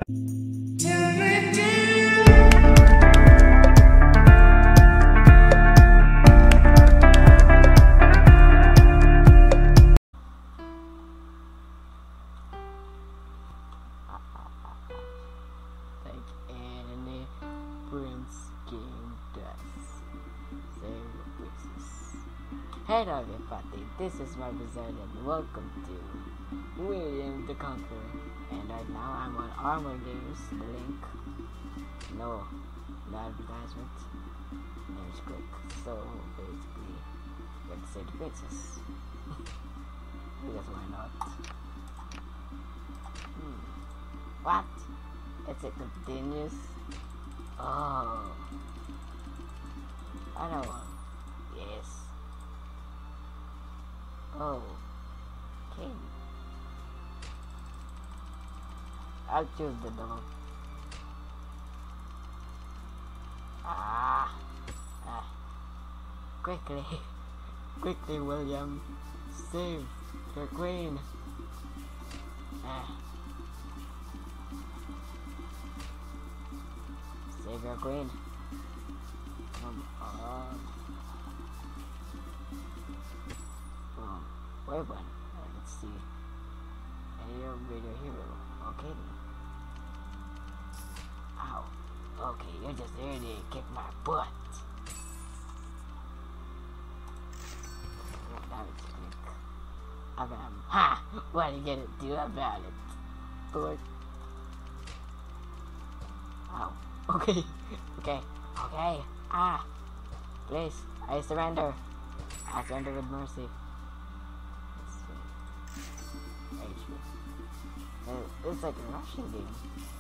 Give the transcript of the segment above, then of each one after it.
Like any Prince game does. Save places. Hello everybody, this is Magmozard and welcome to William the Conqueror. And right now I'm on Armor Games, the link. No advertisement. There's click. So basically, let's save the princess. Because why not? What? It's a continuous. Oh, I know one. Yes. Oh, okay. I'll choose the dog. Quickly, quickly, William, save your queen. Save your queen. Come on. Boom. Weapon. Let's see. Aerial radio hero. Okay. Ow. Okay, you're just there to kick my butt. Ha! What are you gonna do about it? Lord. Ow. Okay. Okay. Please. I surrender. I surrender with mercy. Let's see. HP. It's like a rushing game.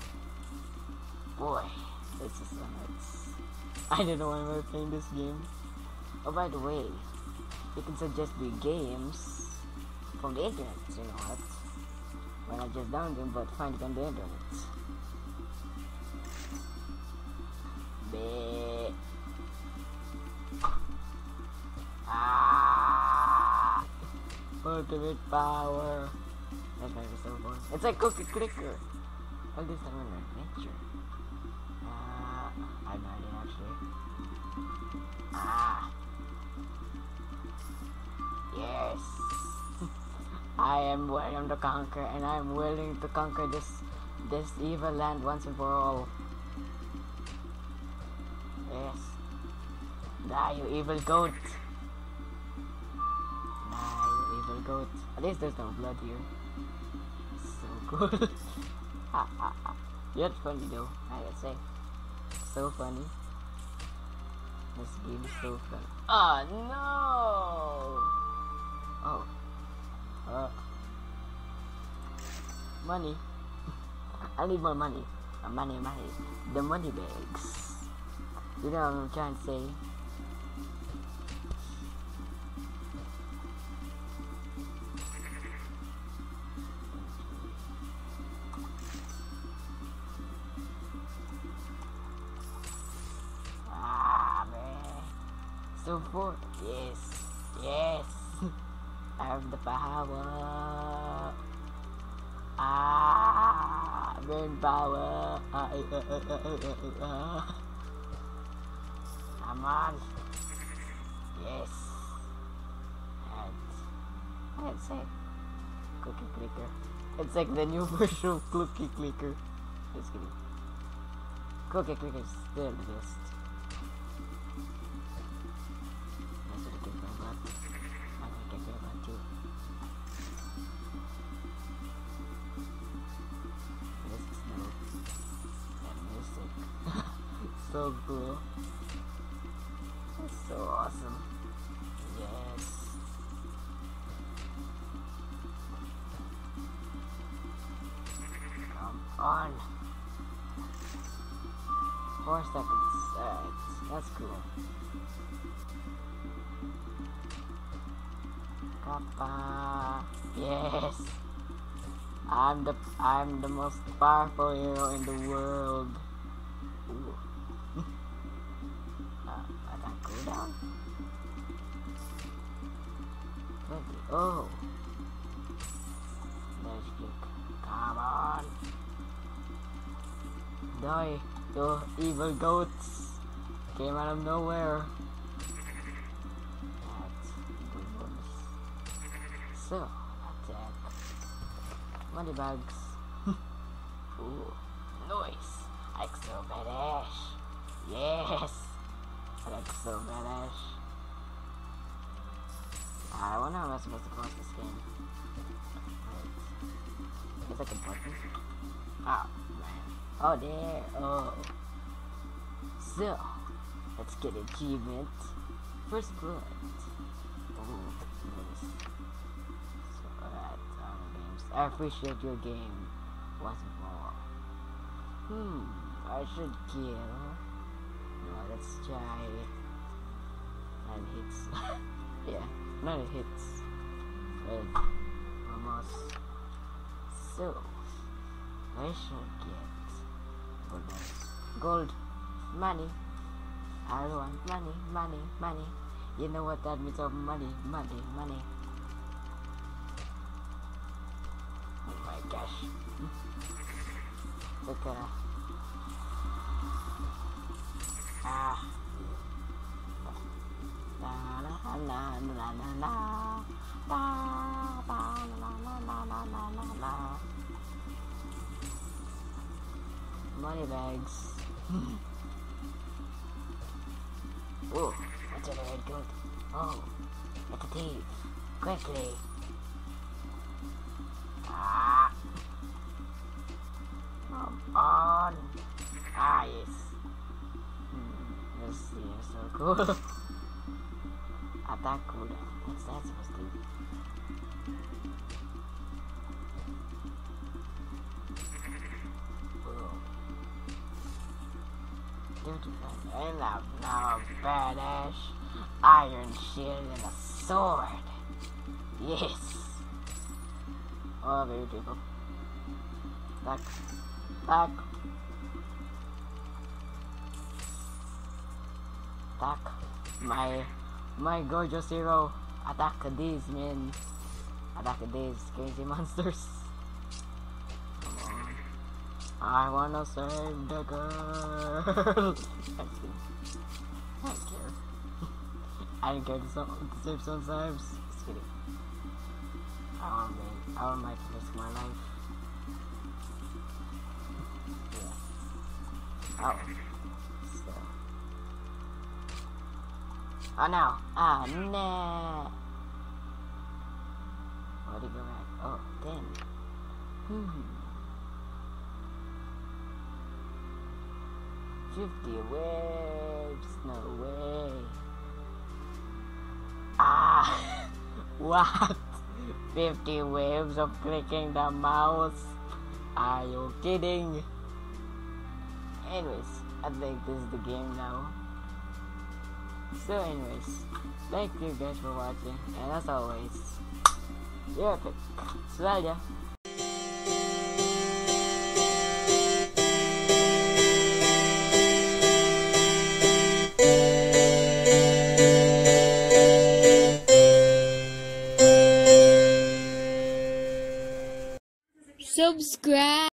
Boy, this is so nuts. I don't know why I'm playing this game. Oh, by the way, you can suggest me games from the internet, you know what? Why not just download them but find it on the internet? Ultimate power. That's might be so fun. It's like cookie clicker. All this time on adventure. I have no idea actually. Yes. I am William the Conqueror, and I am willing to conquer this evil land once and for all. Yes. Die, you evil goat. Die, you evil goat. At least there's no blood here. So cool. You're funny though, I gotta say. So funny. This game is so fun. Oh no! Oh. Money. I need more money. Money. The money bags. You know what I'm trying to say? Man. So for yes. I have the power. Brain power. Come on. Yes. And that's it. Cookie clicker. It's like the new version of cookie clicker. Just kidding. Cookie clicker is still the best. That's what I can find out. I'm gonna get there about too. This is no. That music. So cool. That's so awesome. Yes. Come on. 4 seconds. Alright, that's cool. Kappa. Yes. I'm the most powerful hero in the world. Ooh. Attack cooldown? 20. Oh. There's kick. Come on. Die, you evil goats. Came out of nowhere. That's good ones. So, attack. Money bags. Ooh, nice. I like so badass. Yes. I like so badass. I wonder how I'm supposed to close this game. It's like a button. Oh, man. Oh, there. Oh. So, let's get achievement. First blood. Ooh, nice. So, games. I appreciate your game. What's more? I should kill. No, let's try. 9 hits. Yeah, 9 hits. Almost. So, I should get gold, money. I want money, money, money. You know what that means of money, money, money. Oh my gosh. Look at money bags. Oh, what's in the red goat? Oh, it's a thief. Quickly. Come on. Yes. This is so cool. Attack cooldown. What's that supposed to do? And now a badass iron shield and a sword. Yes. Oh, very beautiful. Back. Back. Attack. My gorgeous hero. Attack these men. Attack these crazy monsters. Come on. I wanna save the girl. I don't care. I don't care to save someone's lives. Just kidding. I don't like to risk my life. Yeah. Oh. So. Oh no. Ah, nah. Where'd he go back? Oh, 10. 50 waves, no way. What? 50 waves of clicking the mouse? Are you kidding? Anyways, I think this is the game now. So anyways, thank you guys for watching, and as always, you're epic. Svalja. Subscribe.